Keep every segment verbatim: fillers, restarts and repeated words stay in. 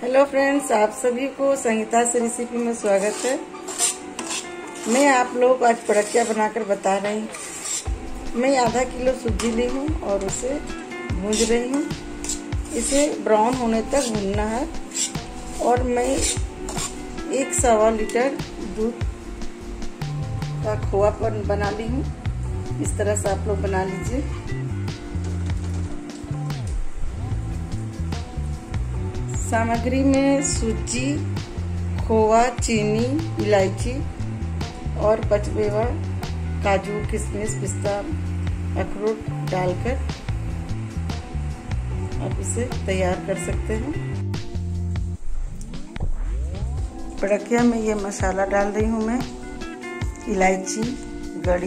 Hello friends, आप सभी को संगीता से रेसिपी में स्वागत है। मैं आप लोगों को आज पेडाकिया बनाकर बता रही हूँ। मैं आधा किलो सूजी ली हूँ और उसे भूंज रही हूँ। इसे ब्राउन होने तक भूनना है। और मैं एक सवा लीटर दूध का खोवा बना ली हूँ। इस तरह से आप लोग बना लीजिए। सामग्री में सूजी, खोवा, चीनी, इलायची और पचमेवा, काजू, किशमिश, पिस्ता, अखरोट डालकर आप इसे तैयार कर सकते हैं। पेडाकिया में ये मसाला डाल रही हूँ मैं। इलायची, गड़ी,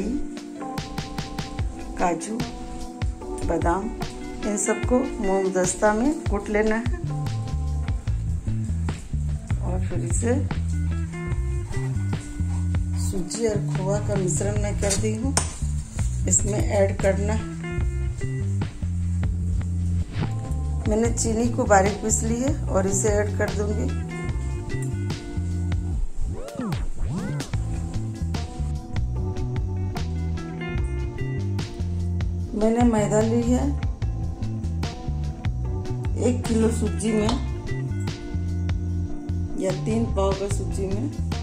काजू, बादाम, इन सबको मोमदस्ता में कूट लेना है। और फिर इसे सूजी और खोवा का मिश्रण मैं कर दी हूँ, इसमें ऐड करना है। मैंने चीनी को बारीक पीस ली है और इसे ऐड कर दूंगी। मैंने मैदा ली है। एक किलो सूजी में या तीन पाव का सूजी में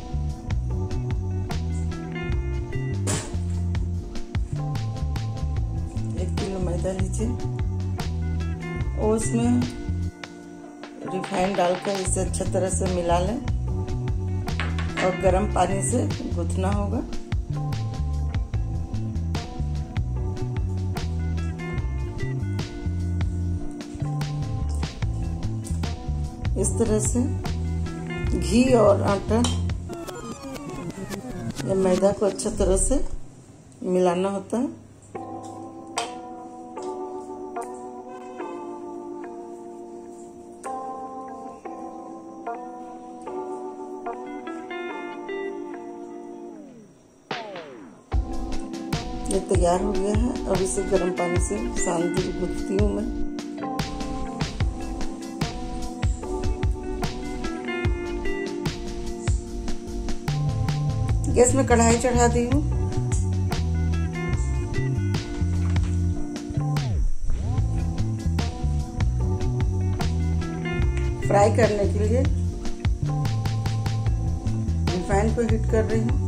एक किलो मैदा लीजिए और उसमें रिफाइंड डालकर इसे अच्छी तरह से मिला लें और गर्म पानी से गूंथना होगा। इस तरह से घी और आटा या मैदा को अच्छी तरह से मिलाना होता है। ये तैयार हो गया है। अब इसे गर्म पानी से शांति गूंथती हूँ मैं। गैस में कढ़ाई चढ़ा दी हूँ। फ्राई करने के लिए रिफाइंड को हीट कर रही हूँ।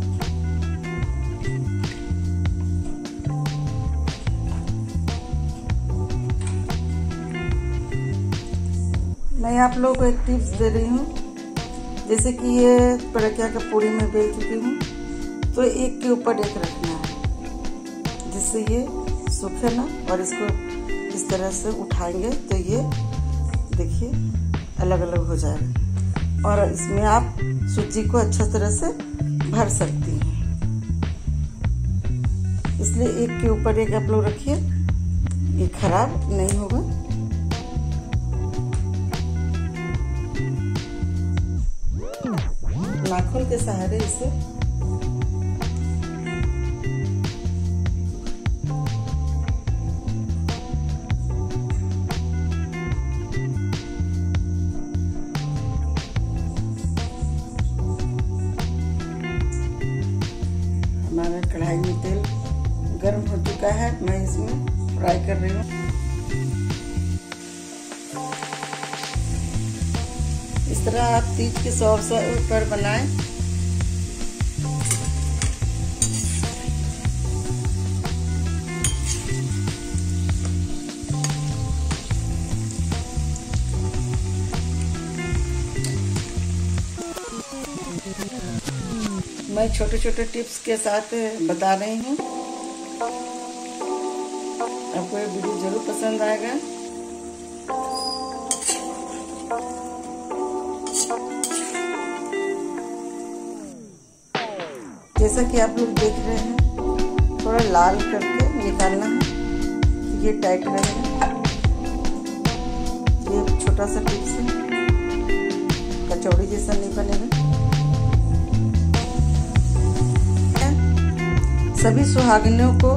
मैं आप लोगों को एक टिप्स दे रही हूँ। जैसे कि ये पेडाकिया का पूरी में बेल चुकी हूँ, तो एक के ऊपर एक रखना है जिससे ये सूखे ना। और इसको इस तरह से उठाएंगे तो ये देखिए अलग अलग हो जाएगा। और इसमें आप सूजी को अच्छा तरह से भर सकती हैं। इसलिए एक के ऊपर एक आप लोग रखिए, ये खराब नहीं होगा। नाखून के सहारे इसे हमारा कढ़ाई में तेल गर्म हो चुका है। मैं इसमें फ्राई कर रही हूँ। इस तरह आप तीज के सॉस पर बनाएं। मैं छोटे छोटे टिप्स के साथ बता रही हूँ। आपको ये वीडियो जरूर पसंद आएगा। जैसा कि आप लोग देख रहे हैं, थोड़ा लाल करके निकालना है। ये टाइट रहेगा। ये छोटा सा टिप्स है, कचौड़ी जैसा नहीं बनेगा। सभी सुहागिनों को,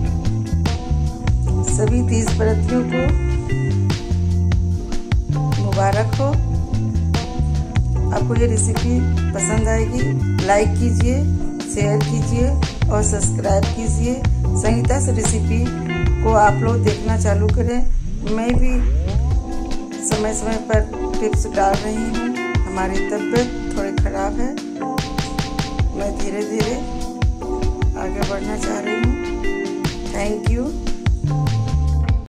सभी तीज व्रतियों को मुबारक हो। आपको ये रेसिपी पसंद आएगी, लाइक कीजिए, शेयर कीजिए और सब्सक्राइब कीजिए। संगीता से रेसिपी को आप लोग देखना चालू करें। मैं भी समय समय पर टिप्स डाल रही हूँ। हमारी तबीयत थोड़ी ख़राब है, मैं धीरे धीरे आगे बढ़ना चाह रही हूँ। Thank you.